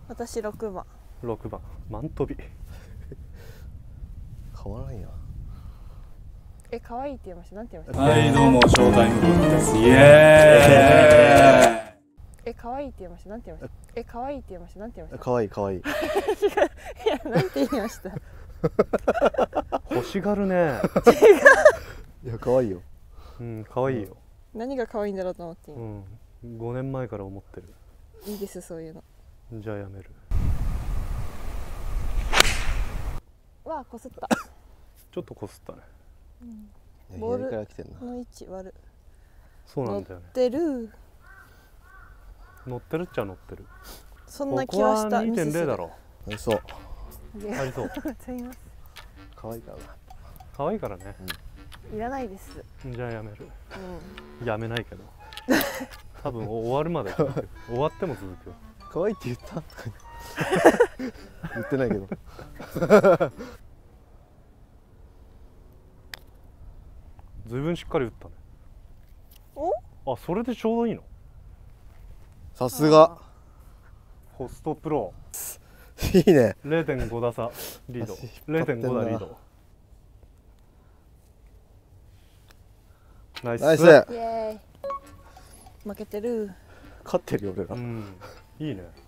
私6番。 6番万飛び。 変わらんや。 可愛いって言いました。なんて言いました。 はいどうもショータイムゴッドです。イエーイ。 可愛いって言いました。なんて言いました。可愛いって言いました。なんて言いました。 可愛い可愛い。 いや、なんて言いました。 欲しがるね。 いや可愛いよ。 うん可愛いよ。 何が可愛いんだろうと思って今。 うん、5年前から思ってる。 いいですそういうの。 じゃあやめる。 わあ、こすった。 ちょっとこすったね。 ボール左から来てんな。 の位置悪。 そうなんだよね。 乗ってる。 乗ってるっちゃ乗ってる。 そんな気はした。 ここは 2.0 だろそう。 いやありそう。 すいま可愛いからな。 可愛いからね。 せん。いらないです。 じゃあやめる。 うやめないけど。多分終わるまで続く。終わっても続くよ。 可愛いって言った？言ってないけど。 ずいぶんしっかり打ったね。 お？ あ、それでちょうどいいの。 さすが。 ホストプロ。 いいね。 0.5 打差リード。 足引っ張ってんな 0.5打リード。ナイス。 ナイス。 イエーイ。負けてる。 勝ってるよ俺らう。ん、いいね。